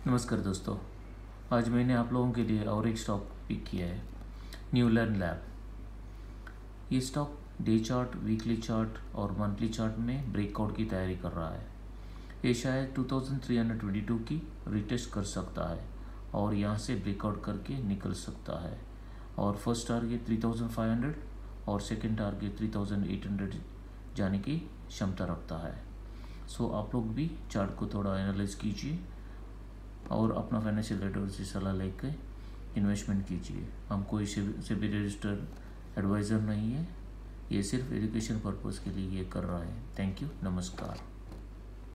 नमस्कार दोस्तों, आज मैंने आप लोगों के लिए और एक स्टॉक पिक किया है, न्यू लर्न लैब। ये stock day chart, weekly chart और मंथली चार्ट में ब्रेकआउट की तैयारी कर रहा है। ये शायद 2322 की रिटेस्ट कर सकता है और यहाँ से ब्रेकआउट करके निकल सकता है और फर्स्ट टारगेट 3500 और सेकंड टारगेट 3800 जाने की क्षमता रखता है। सो आप लोग भी चार्ट को थोड़ा एनालाइज कीजिए और अपना फाइनेंशियल एडवाइजर से सलाह लेकर इन्वेस्टमेंट कीजिए। हम कोई से भी रजिस्टर्ड एडवाइज़र नहीं है, ये सिर्फ एजुकेशन पर्पज़ के लिए ये कर रहा है। थैंक यू, नमस्कार।